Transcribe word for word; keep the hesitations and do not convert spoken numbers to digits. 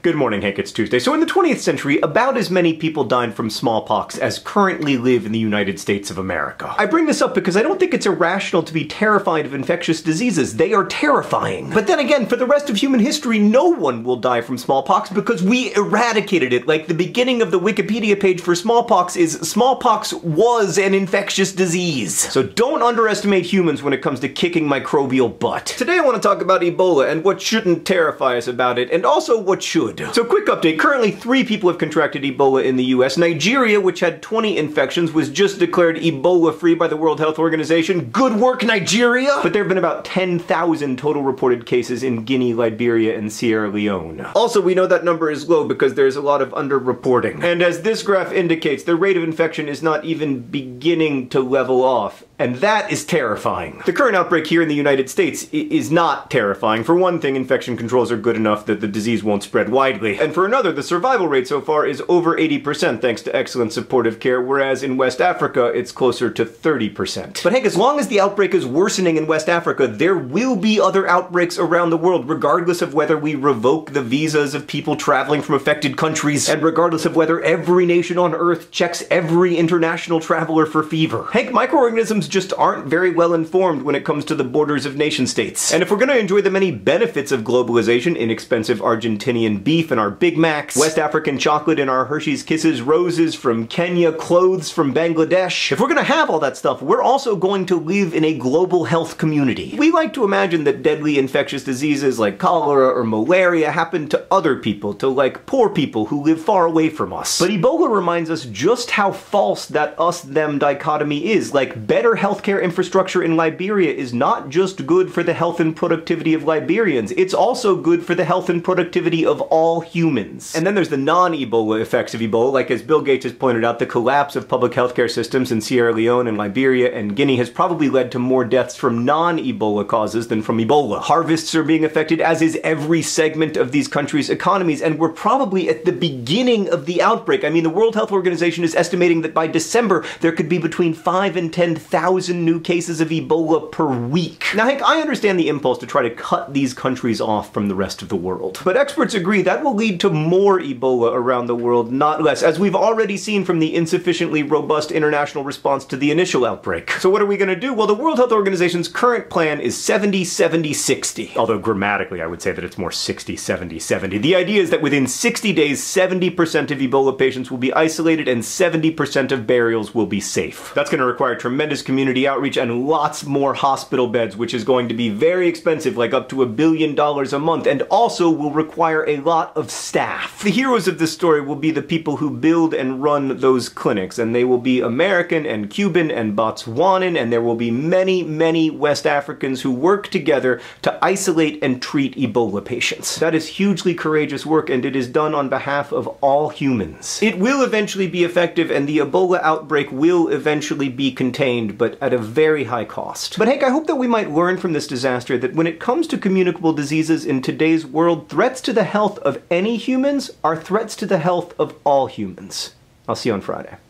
Good morning, Hank. It's Tuesday. So in the twentieth century, about as many people died from smallpox as currently live in the United States of America. I bring this up because I don't think it's irrational to be terrified of infectious diseases. They are terrifying. But then again, for the rest of human history, no one will die from smallpox because we eradicated it. Like, the beginning of the Wikipedia page for smallpox is smallpox was an infectious disease. So don't underestimate humans when it comes to kicking microbial butt. Today I want to talk about Ebola and what shouldn't terrify us about it, and also what should. So quick update, currently three people have contracted Ebola in the U S. Nigeria, which had twenty infections, was just declared Ebola-free by the World Health Organization. Good work, Nigeria! But there have been about ten thousand total reported cases in Guinea, Liberia, and Sierra Leone. Also, we know that number is low because there's a lot of underreporting. And as this graph indicates, the rate of infection is not even beginning to level off. And that is terrifying. The current outbreak here in the United States is not terrifying. For one thing, infection controls are good enough that the disease won't spread widely. And for another, the survival rate so far is over eighty percent thanks to excellent supportive care, whereas in West Africa, it's closer to thirty percent. But heck, as long as the outbreak is worsening in West Africa, there will be other outbreaks around the world, regardless of whether we revoke the visas of people traveling from affected countries, and regardless of whether every nation on Earth checks every international traveler for fever. Heck, microorganisms just aren't very well informed when it comes to the borders of nation states. And if we're gonna enjoy the many benefits of globalization, inexpensive Argentinian beef in our Big Macs, West African chocolate in our Hershey's Kisses, roses from Kenya, clothes from Bangladesh, if we're gonna have all that stuff, we're also going to live in a global health community. We like to imagine that deadly infectious diseases like cholera or malaria happen to other people, to like poor people who live far away from us. But Ebola reminds us just how false that us-them dichotomy is. Like, better healthcare infrastructure in Liberia is not just good for the health and productivity of Liberians, it's also good for the health and productivity of all humans. And then there's the non-Ebola effects of Ebola, like as Bill Gates has pointed out, the collapse of public healthcare systems in Sierra Leone and Liberia and Guinea has probably led to more deaths from non-Ebola causes than from Ebola. Harvests are being affected, as is every segment of these countries' economies, and we're probably at the beginning of the outbreak. I mean, the World Health Organization is estimating that by December, there could be between five and ten thousand new cases of Ebola per week. Now, Hank, I understand the impulse to try to cut these countries off from the rest of the world, but experts agree that will lead to more Ebola around the world, not less, as we've already seen from the insufficiently robust international response to the initial outbreak. So what are we gonna do? Well, the World Health Organization's current plan is seventy seventy sixty. Although grammatically, I would say that it's more sixty seventy seventy. The idea is that within sixty days, seventy percent of Ebola patients will be isolated and seventy percent of burials will be safe. That's gonna require tremendous community outreach and lots more hospital beds, which is going to be very expensive, like up to a billion dollars a month, and also will require a lot of staff. The heroes of this story will be the people who build and run those clinics, and they will be American and Cuban and Botswanan, and there will be many, many West Africans who work together to isolate and treat Ebola patients. That is hugely courageous work, and it is done on behalf of all humans. It will eventually be effective, and the Ebola outbreak will eventually be contained, but at a very high cost. But Hank, I hope that we might learn from this disaster that when it comes to communicable diseases in today's world, threats to the health of any humans are threats to the health of all humans. I'll see you on Friday.